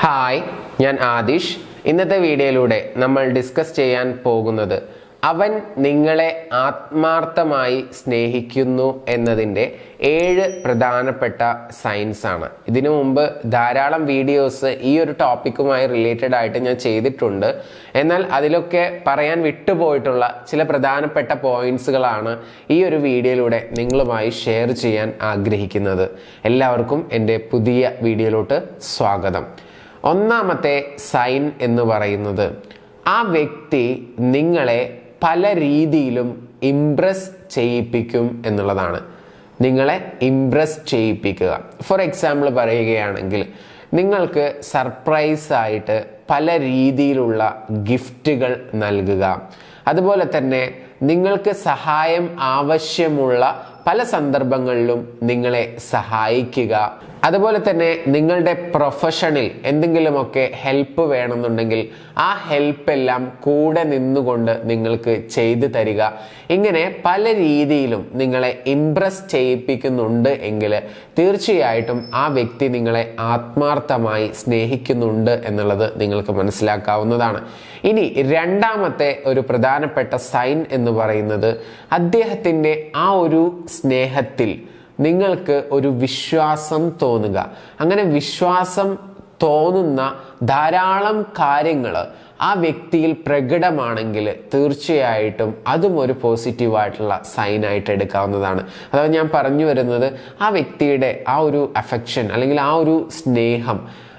Hi, ഞാൻ ആദിഷ്. ഇന്നത്തെ വീഡിയോയിലൂടെ നമ്മൾ ഡിസ്കസ് ചെയ്യാൻ പോകുന്നത് അവൻ നിങ്ങളെ ആത്മാർത്ഥമായി സ്നേഹിക്കുന്നു എന്നതിൻ്റെ 7 പ്രധാനപ്പെട്ട സൈൻസ് ആണ്. ഇതിനു മുമ്പ് ധാരാളം വീഡിയോസ് ഈ ഒരു ടോപ്പിക്കുമായി റിലേറ്റഡ് ആയിട്ട് ഞാൻ ചെയ്തിട്ടുണ്ട്. എന്നാൽ അതിലൊക്കെ പറയാൻ വിട്ടുപോയിട്ടുള്ള ചില പ്രധാനപ്പെട്ട പോയിന്റ്സുകളാണ് ഈ ഒരു വീഡിയോയിലൂടെ നിങ്ങളുമായി ഷെയർ ചെയ്യാൻ ആഗ്രഹിക്കുന്നത്. എല്ലാവർക്കും എൻ്റെ പുതിയ വീഡിയോയിലോട്ട് സ്വാഗതം. ഒന്നാമത്തെ സൈൻ എന്ന് പറയുന്നത് ആ വ്യക്തി നിങ്ങളെ പല രീതിയിലും ഇംപ്രസ് ചെയ്യിപ്പിക്കും എന്നുള്ളതാണ്. നിങ്ങളെ ഇംപ്രസ് ചെയ്യിപ്പിക്കുക. ഫോർ എക്സാമ്പിൾ പറയുകയാണെങ്കിൽ, നിങ്ങൾക്ക് സർപ്രൈസ് ആയിട്ട് പല രീതിയിലുള്ള ഗിഫ്റ്റുകൾ നൽകുക. അതുപോലെ തന്നെ നിങ്ങൾക്ക് സഹായം ആവശ്യമുള്ള പല സന്ദർഭങ്ങളിലും നിങ്ങളെ സഹായിക്കുക. അതുപോലെ തന്നെ നിങ്ങളുടെ പ്രൊഫഷനിൽ എന്തെങ്കിലുമൊക്കെ ഹെൽപ്പ് വേണമെന്നുണ്ടെങ്കിൽ ആ ഹെൽപ്പ് എല്ലാം കൂടെ നിന്നുകൊണ്ട് നിങ്ങൾക്ക് ചെയ്തു തരിക. ഇങ്ങനെ പല രീതിയിലും നിങ്ങളെ ഇംപ്രസ് ചെയ്യിപ്പിക്കുന്നുണ്ട് എങ്കിൽ തീർച്ചയായിട്ടും ആ വ്യക്തി നിങ്ങളെ ആത്മാർത്ഥമായി സ്നേഹിക്കുന്നുണ്ട് എന്നുള്ളത് നിങ്ങൾക്ക് മനസ്സിലാക്കാവുന്നതാണ്. ഇനി രണ്ടാമത്തെ ഒരു പ്രധാനപ്പെട്ട സൈൻ എന്ന് പറയുന്നത് അദ്ദേഹത്തിൻ്റെ ആ ഒരു സ്നേഹത്തിൽ നിങ്ങൾക്ക് ഒരു വിശ്വാസം തോന്നുക. അങ്ങനെ വിശ്വാസം തോന്നുന്ന ധാരാളം കാര്യങ്ങൾ ആ വ്യക്തിയിൽ പ്രകടമാണെങ്കിൽ തീർച്ചയായിട്ടും അതും ഒരു പോസിറ്റീവായിട്ടുള്ള സൈനായിട്ട് എടുക്കാവുന്നതാണ്. അഥവാ ഞാൻ പറഞ്ഞു വരുന്നത്, ആ വ്യക്തിയുടെ ആ ഒരു അഫെക്ഷൻ അല്ലെങ്കിൽ ആ ഒരു സ്നേഹം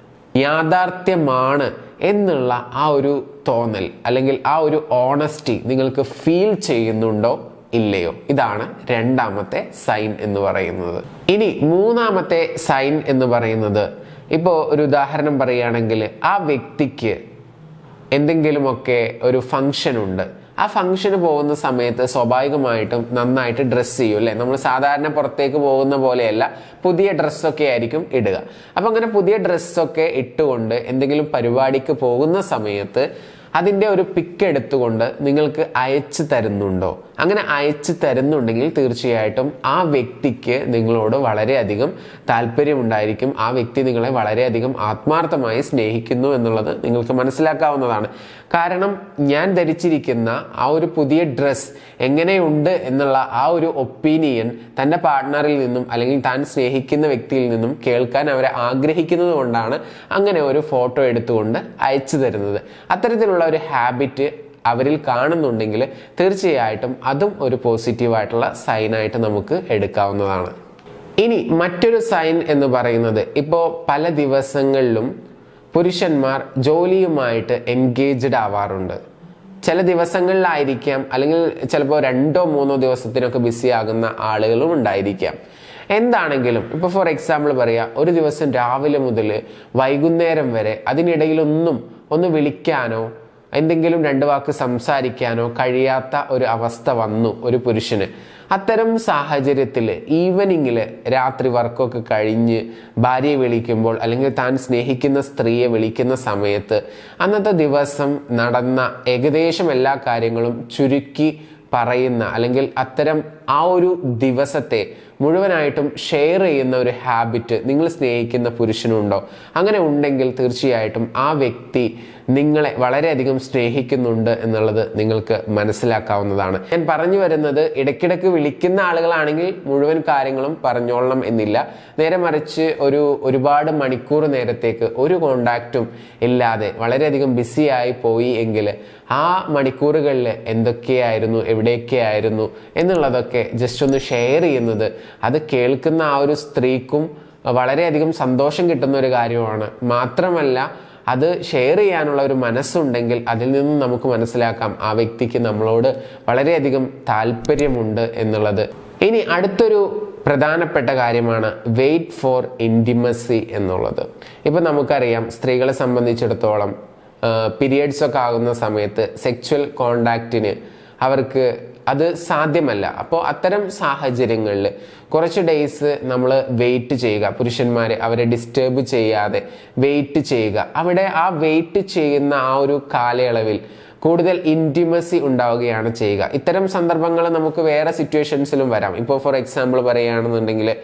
യാഥാർത്ഥ്യമാണ് എന്നുള്ള ആ ഒരു തോന്നൽ അല്ലെങ്കിൽ ആ ഒരു ഓണസ്റ്റി നിങ്ങൾക്ക് ഫീൽ ചെയ്യുന്നുണ്ടോ ഇല്ലയോ? ഇതാണ് രണ്ടാമത്തെ സൈൻ എന്ന് പറയുന്നത്. ഇനി മൂന്നാമത്തെ സൈൻ എന്ന് പറയുന്നത്, ഇപ്പോൾ ഒരു ഉദാഹരണം പറയുകയാണെങ്കിൽ, ആ വ്യക്തിക്ക് എന്തെങ്കിലുമൊക്കെ ഒരു ഫംഗ്ഷൻ ഉണ്ട്. ആ ഫംഗ്ഷന് പോകുന്ന സമയത്ത് സ്വാഭാവികമായിട്ടും നന്നായിട്ട് ഡ്രസ്സ് ചെയ്യും അല്ലേ? നമ്മൾ സാധാരണ പുറത്തേക്ക് പോകുന്ന പോലെയല്ല, പുതിയ ഡ്രസ്സൊക്കെ ആയിരിക്കും ഇടുക. അപ്പം അങ്ങനെ പുതിയ ഡ്രസ്സൊക്കെ ഇട്ടുകൊണ്ട് എന്തെങ്കിലും പരിപാടിക്ക് പോകുന്ന സമയത്ത് അതിൻ്റെ ഒരു പിക്ക് എടുത്തുകൊണ്ട് നിങ്ങൾക്ക് അയച്ചു തരുന്നുണ്ടോ? അങ്ങനെ അയച്ചു തരുന്നുണ്ടെങ്കിൽ തീർച്ചയായിട്ടും ആ വ്യക്തിക്ക് നിങ്ങളോട് വളരെയധികം താല്പര്യമുണ്ടായിരിക്കും. ആ വ്യക്തി നിങ്ങളെ വളരെയധികം ആത്മാർത്ഥമായി സ്നേഹിക്കുന്നു എന്നുള്ളത് നിങ്ങൾക്ക് മനസ്സിലാക്കാവുന്നതാണ്. കാരണം ഞാൻ ധരിച്ചിരിക്കുന്ന ആ ഒരു പുതിയ ഡ്രസ്സ് എങ്ങനെയുണ്ട് എന്നുള്ള ആ ഒരു ഒപ്പീനിയൻ തൻ്റെ പാർട്ട്ണറിൽ നിന്നും അല്ലെങ്കിൽ താൻ സ്നേഹിക്കുന്ന വ്യക്തിയിൽ നിന്നും കേൾക്കാൻ അവരെ ആഗ്രഹിക്കുന്നത് കൊണ്ടാണ് അങ്ങനെ ഒരു ഫോട്ടോ എടുത്തുകൊണ്ട് അയച്ചു തരുന്നത്. അത്തരത്തിലുള്ള ഒരു ഹാബിറ്റ് അവരിൽ കാണുന്നുണ്ടെങ്കിൽ തീർച്ചയായിട്ടും അതും ഒരു പോസിറ്റീവായിട്ടുള്ള സൈനായിട്ട് നമുക്ക് എടുക്കാവുന്നതാണ്. ഇനി മറ്റൊരു സൈൻ എന്ന് പറയുന്നത്, ഇപ്പോൾ പല ദിവസങ്ങളിലും പുരുഷന്മാർ ജോലിയുമായിട്ട് എൻഗേജ്ഡ് ആവാറുണ്ട്. ചില ദിവസങ്ങളിലായിരിക്കാം, അല്ലെങ്കിൽ ചിലപ്പോൾ 2-3 ദിവസത്തിനൊക്കെ ബിസി ആകുന്ന ആളുകളും ഉണ്ടായിരിക്കാം. എന്താണെങ്കിലും ഇപ്പോൾ ഫോർ എക്സാമ്പിൾ പറയാം, ഒരു ദിവസം രാവിലെ മുതൽ വൈകുന്നേരം വരെ അതിനിടയിലൊന്നും ഒന്ന് വിളിക്കാനോ എന്തെങ്കിലും 2 വാക്ക് സംസാരിക്കാനോ കഴിയാത്ത ഒരു അവസ്ഥ വന്നു ഒരു പുരുഷന്. അത്തരം സാഹചര്യത്തിൽ ഈവനിങ്ങിൽ രാത്രി വർക്കൊക്കെ കഴിഞ്ഞ് ഭാര്യയെ വിളിക്കുമ്പോൾ അല്ലെങ്കിൽ താൻ സ്നേഹിക്കുന്ന സ്ത്രീയെ വിളിക്കുന്ന സമയത്ത് അന്നത്തെ ദിവസം നടന്ന ഏകദേശം എല്ലാ കാര്യങ്ങളും ചുരുക്കി പറയുന്ന അല്ലെങ്കിൽ അത്തരം ആ ഒരു ദിവസത്തെ മുഴുവനായിട്ടും ഷെയർ ചെയ്യുന്ന ഒരു ഹാബിറ്റ് നിങ്ങൾ സ്നേഹിക്കുന്ന പുരുഷനുണ്ടോ? അങ്ങനെ ഉണ്ടെങ്കിൽ തീർച്ചയായിട്ടും ആ വ്യക്തി നിങ്ങളെ വളരെയധികം സ്നേഹിക്കുന്നുണ്ട് എന്നുള്ളത് നിങ്ങൾക്ക് മനസ്സിലാക്കാവുന്നതാണ്. ഞാൻ പറഞ്ഞു വരുന്നത്, ഇടയ്ക്കിടയ്ക്ക് വിളിക്കുന്ന ആളുകളാണെങ്കിൽ മുഴുവൻ കാര്യങ്ങളും പറഞ്ഞോളണം എന്നില്ല. നേരെ മറിച്ച് ഒരുപാട് മണിക്കൂർ നേരത്തേക്ക് ഒരു കോണ്ടാക്റ്റും ഇല്ലാതെ വളരെയധികം ബിസിയായി പോയി എങ്കിൽ ആ മണിക്കൂറുകളിൽ എന്തൊക്കെയായിരുന്നു, എവിടെയൊക്കെയായിരുന്നു എന്നുള്ളതൊക്കെ ജസ്റ്റ് ഒന്ന് ഷെയർ ചെയ്യുന്നത് അത് കേൾക്കുന്ന ആ ഒരു സ്ത്രീക്കും വളരെയധികം സന്തോഷം കിട്ടുന്ന ഒരു കാര്യമാണ്. മാത്രമല്ല, അത് ഷെയർ ചെയ്യാനുള്ള ഒരു മനസ്സുണ്ടെങ്കിൽ അതിൽ നിന്നും നമുക്ക് മനസ്സിലാക്കാം ആ വ്യക്തിക്ക് നമ്മളോട് വളരെയധികം താല്പര്യമുണ്ട് എന്നുള്ളത്. ഇനി അടുത്തൊരു പ്രധാനപ്പെട്ട കാര്യമാണ് വെയിറ്റ് ഫോർ ഇൻറ്റിമസി എന്നുള്ളത്. ഇപ്പം നമുക്കറിയാം, സ്ത്രീകളെ സംബന്ധിച്ചിടത്തോളം പീരിയഡ്സ് ഒക്കെ ആകുന്ന സമയത്ത് സെക്ച്വൽ കോണ്ടാക്റ്റിന് അവർക്ക് അത് സാധ്യമല്ല. അപ്പോൾ അത്തരം സാഹചര്യങ്ങളിൽ കുറച്ച് ഡേയ്സ് നമ്മൾ വെയിറ്റ് ചെയ്യുക, പുരുഷന്മാർ അവരെ ഡിസ്റ്റർബ് ചെയ്യാതെ വെയിറ്റ് ചെയ്യുക. അവിടെ ആ വെയിറ്റ് ചെയ്യുന്ന ആ ഒരു കാലയളവിൽ കൂടുതൽ ഇൻറ്റിമസി ഉണ്ടാവുകയാണ് ചെയ്യുക. ഇത്തരം സന്ദർഭങ്ങൾ നമുക്ക് വേറെ സിറ്റുവേഷൻസിലും വരാം. ഇപ്പോൾ ഫോർ എക്സാമ്പിൾ പറയുകയാണെന്നുണ്ടെങ്കിൽ,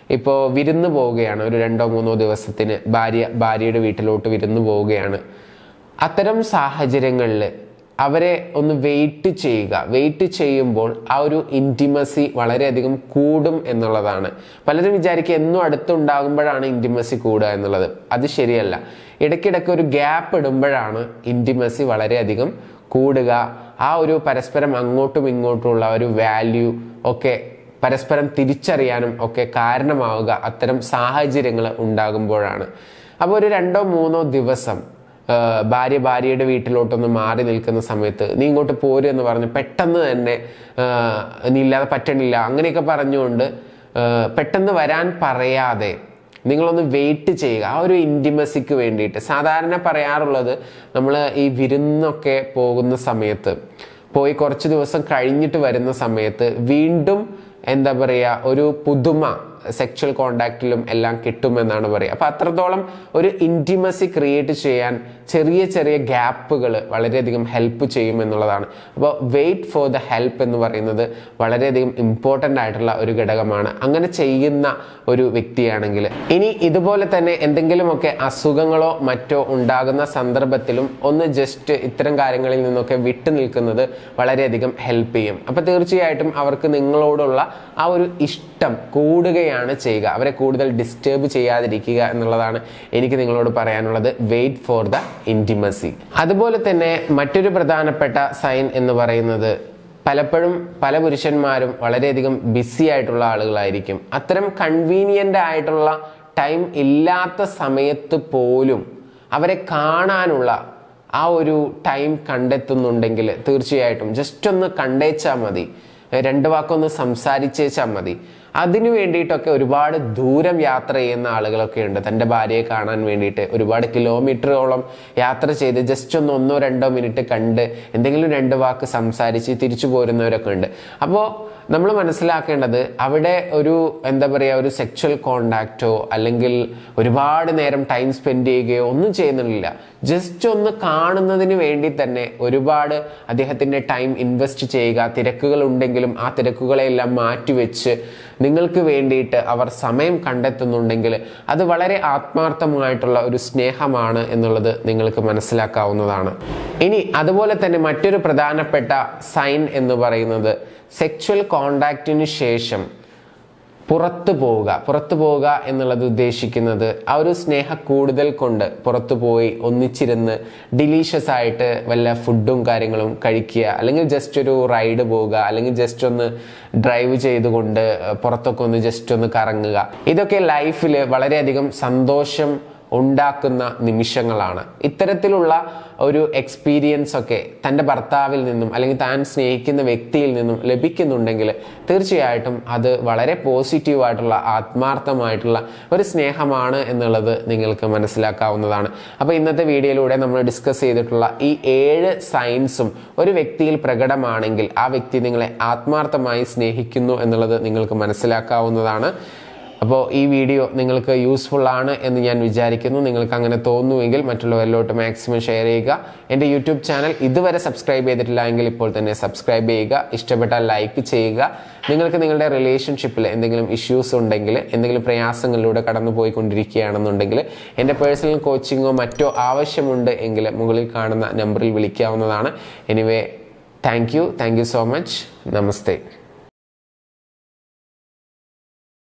ഇപ്പോൾ വിരുന്ന് പോവുകയാണ്, ഒരു 2-3 ദിവസത്തിന് ഭാര്യയുടെ വീട്ടിലോട്ട് വിരുന്ന് പോവുകയാണ്. അത്തരം സാഹചര്യങ്ങളിൽ അവരെ ഒന്ന് വെയിറ്റ് ചെയ്യുമ്പോൾ ആ ഒരു ഇൻറ്റിമസി വളരെയധികം കൂടും എന്നുള്ളതാണ്. പലരും വിചാരിക്കുക എന്നും അടുത്തുണ്ടാകുമ്പോഴാണ് ഇൻറ്റിമസി കൂടുക എന്നുള്ളത്. അത് ശരിയല്ല. ഇടയ്ക്കിടയ്ക്ക് ഒരു ഗ്യാപ്പ് ഇടുമ്പോഴാണ് ഇൻറ്റിമസി വളരെയധികം കൂടുക. ആ ഒരു പരസ്പരം അങ്ങോട്ടും ഇങ്ങോട്ടുമുള്ള ഒരു വാല്യൂ ഒക്കെ പരസ്പരം തിരിച്ചറിയാനും ഒക്കെ കാരണമാവുക അത്തരം സാഹചര്യങ്ങൾ ഉണ്ടാകുമ്പോഴാണ്. അപ്പോൾ ഒരു 2-3 ദിവസം ഭാര്യയുടെ വീട്ടിലോട്ടൊന്ന് മാറി നിൽക്കുന്ന സമയത്ത് നീ ഇങ്ങോട്ട് പോരും എന്ന് പറഞ്ഞ് പെട്ടെന്ന് തന്നെ നീ ഇല്ലാതെ പറ്റണില്ല അങ്ങനെയൊക്കെ പറഞ്ഞുകൊണ്ട് പെട്ടെന്ന് വരാൻ പറയാതെ നിങ്ങളൊന്ന് വെയിറ്റ് ചെയ്യുക. ആ ഒരു ഇൻറ്റിമസിക്ക് വേണ്ടിയിട്ട് സാധാരണ പറയാറുള്ളത്, നമ്മൾ ഈ വിരുന്നൊക്കെ പോകുന്ന സമയത്ത് പോയി കുറച്ച് ദിവസം കഴിഞ്ഞിട്ട് വരുന്ന സമയത്ത് വീണ്ടും എന്താ പറയുക, ഒരു പുതുമ സെക്ഷൽ കോണ്ടാക്റ്റിലും എല്ലാം കിട്ടുമെന്നാണ് പറയുക. അപ്പം അത്രത്തോളം ഒരു ഇൻറ്റിമസി ക്രിയേറ്റ് ചെയ്യാൻ ചെറിയ ഗ്യാപ്പുകൾ വളരെയധികം ഹെൽപ്പ് ചെയ്യും എന്നുള്ളതാണ്. അപ്പോൾ വെയിറ്റ് ഫോർ ദ ഹെൽപ്പ് എന്ന് പറയുന്നത് വളരെയധികം ഇമ്പോർട്ടൻ്റ് ആയിട്ടുള്ള ഒരു ഘടകമാണ് അങ്ങനെ ചെയ്യുന്ന ഒരു വ്യക്തിയാണെങ്കിൽ. ഇനി ഇതുപോലെ തന്നെ എന്തെങ്കിലുമൊക്കെ അസുഖങ്ങളോ മറ്റോ ഉണ്ടാകുന്ന സന്ദർഭത്തിലും ഒന്ന് ജസ്റ്റ് ഇത്തരം കാര്യങ്ങളിൽ നിന്നൊക്കെ വിട്ടു നിൽക്കുന്നത് വളരെയധികം ഹെൽപ്പ് ചെയ്യും. അപ്പോൾ തീർച്ചയായിട്ടും അവർക്ക് നിങ്ങളോടുള്ള ആ ഒരു ഇഷ്ടം കൂടുകയാണ് ചെയ്യുക. അവരെ കൂടുതൽ ഡിസ്റ്റർബ് ചെയ്യാതിരിക്കുക എന്നുള്ളതാണ് എനിക്ക് നിങ്ങളോട് പറയാനുള്ളത്. Wait for the intimacy. അതുപോലെ തന്നെ മറ്റൊരു പ്രധാനപ്പെട്ട സൈൻ എന്ന് പറയുന്നത്, പലപ്പോഴും പല പുരുഷന്മാരും വളരെയധികം ബിസി ആയിട്ടുള്ള ആളുകളായിരിക്കും. അത്തരം കൺവീനിയൻ്റ് ആയിട്ടുള്ള ടൈം ഇല്ലാത്ത സമയത്ത് പോലും അവരെ കാണാനുള്ള ആ ഒരു ടൈം കണ്ടെത്തുന്നുണ്ടെങ്കിൽ തീർച്ചയായിട്ടും ജസ്റ്റ് ഒന്ന് കണ്ടേച്ചാൽ മതി, 2 വാക്കൊന്ന് സംസാരിച്ചേച്ചാൽ മതി. അതിനു വേണ്ടിയിട്ടൊക്കെ ഒരുപാട് ദൂരം യാത്ര ചെയ്യുന്ന ആളുകളൊക്കെ ഉണ്ട്. തൻ്റെ ഭാര്യയെ കാണാൻ വേണ്ടിയിട്ട് ഒരുപാട് കിലോമീറ്ററോളം യാത്ര ചെയ്ത് ജസ്റ്റ് ഒന്ന് 1-2 മിനിറ്റ് കണ്ട് എന്തെങ്കിലും 2 വാക്ക് സംസാരിച്ച് തിരിച്ചു പോരുന്നവരൊക്കെ ഉണ്ട്. അപ്പോൾ നമ്മൾ മനസ്സിലാക്കേണ്ടത് അവിടെ ഒരു എന്താ പറയുക, ഒരു സെക്ഷൽ കോണ്ടാക്റ്റോ അല്ലെങ്കിൽ ഒരുപാട് നേരം ടൈം സ്പെൻഡ് ചെയ്യുകയോ ഒന്നും ചെയ്യുന്നില്ല. ജസ്റ്റ് ഒന്ന് കാണുന്നതിന് വേണ്ടി തന്നെ ഒരുപാട് അദ്ദേഹത്തിൻ്റെ ടൈം ഇൻവെസ്റ്റ് ചെയ്യുക. തിരക്കുകൾ ഉണ്ടെങ്കിലും ആ തിരക്കുകളെല്ലാം മാറ്റിവെച്ച് നിങ്ങൾക്ക് വേണ്ടിയിട്ട് അവർ സമയം കണ്ടെത്തുന്നുണ്ടെങ്കിൽ അത് വളരെ ആത്മാർത്ഥമായിട്ടുള്ള ഒരു സ്നേഹമാണ് എന്നുള്ളത് നിങ്ങൾക്ക് മനസ്സിലാക്കാവുന്നതാണ്. ഇനി അതുപോലെ തന്നെ മറ്റൊരു പ്രധാനപ്പെട്ട സൈൻ എന്ന് പറയുന്നത്, സെക്ഷൽ കോണ്ടാക്റ്റിന് ശേഷം പുറത്തു പോവുക എന്നുള്ളത് ഉദ്ദേശിക്കുന്നത് ആ ഒരു സ്നേഹ കൂടുതൽ കൊണ്ട് പുറത്തു പോയി ഒന്നിച്ചിരുന്ന് ഡിലീഷ്യസ് ആയിട്ട് വല്ല ഫുഡും കാര്യങ്ങളും കഴിക്കുക, അല്ലെങ്കിൽ ജസ്റ്റ് ഒരു റൈഡ് പോവുക, അല്ലെങ്കിൽ ജസ്റ്റ് ഒന്ന് ഡ്രൈവ് ചെയ്തുകൊണ്ട് പുറത്തൊക്കെ ഒന്ന് ജസ്റ്റ് ഒന്ന് കറങ്ങുക. ഇതൊക്കെ ലൈഫിൽ വളരെയധികം സന്തോഷം ഉണ്ടാക്കുന്ന നിമിഷങ്ങളാണ്. ഇത്തരത്തിലുള്ള ഒരു എക്സ്പീരിയൻസ് ഒക്കെ തൻ്റെ ഭർത്താവിൽ നിന്നും അല്ലെങ്കിൽ താൻ സ്നേഹിക്കുന്ന വ്യക്തിയിൽ നിന്നും ലഭിക്കുന്നുണ്ടെങ്കിൽ തീർച്ചയായിട്ടും അത് വളരെ പോസിറ്റീവായിട്ടുള്ള ആത്മാർത്ഥമായിട്ടുള്ള ഒരു സ്നേഹമാണ് എന്നുള്ളത് നിങ്ങൾക്ക് മനസ്സിലാക്കാവുന്നതാണ്. അപ്പോൾ ഇന്നത്തെ വീഡിയോയിലൂടെ നമ്മൾ ഡിസ്കസ് ചെയ്തിട്ടുള്ള ഈ 7 സൈൻസും ഒരു വ്യക്തിയിൽ പ്രകടമാണെങ്കിൽ ആ വ്യക്തി നിങ്ങളെ ആത്മാർത്ഥമായി സ്നേഹിക്കുന്നു എന്നുള്ളത് നിങ്ങൾക്ക് മനസ്സിലാക്കാവുന്നതാണ്. അപ്പോൾ ഈ വീഡിയോ നിങ്ങൾക്ക് യൂസ്ഫുൾ ആണ് എന്ന് ഞാൻ വിചാരിക്കുന്നു. നിങ്ങൾക്ക് അങ്ങനെ തോന്നുമെങ്കിൽ മറ്റുള്ളവരിലോട്ട് മാക്സിമം ഷെയർ ചെയ്യുക. എൻ്റെ യൂട്യൂബ് ചാനൽ ഇതുവരെ സബ്സ്ക്രൈബ് ചെയ്തിട്ടില്ല എങ്കിൽ ഇപ്പോൾ തന്നെ സബ്സ്ക്രൈബ് ചെയ്യുക. ഇഷ്ടപ്പെട്ടാൽ ലൈക്ക് ചെയ്യുക. നിങ്ങൾക്ക് നിങ്ങളുടെ റിലേഷൻഷിപ്പിൽ എന്തെങ്കിലും ഇഷ്യൂസ് ഉണ്ടെങ്കിൽ, എന്തെങ്കിലും പ്രയാസങ്ങളിലൂടെ കടന്നു പോയിക്കൊണ്ടിരിക്കുകയാണെന്നുണ്ടെങ്കിൽ എൻ്റെ പേഴ്സണൽ കോച്ചിങ്ങോ മറ്റോ ആവശ്യമുണ്ട് എങ്കിൽ മുകളിൽ കാണുന്ന നമ്പറിൽ വിളിക്കാവുന്നതാണ്. Anyway, thank you so much. Namaste.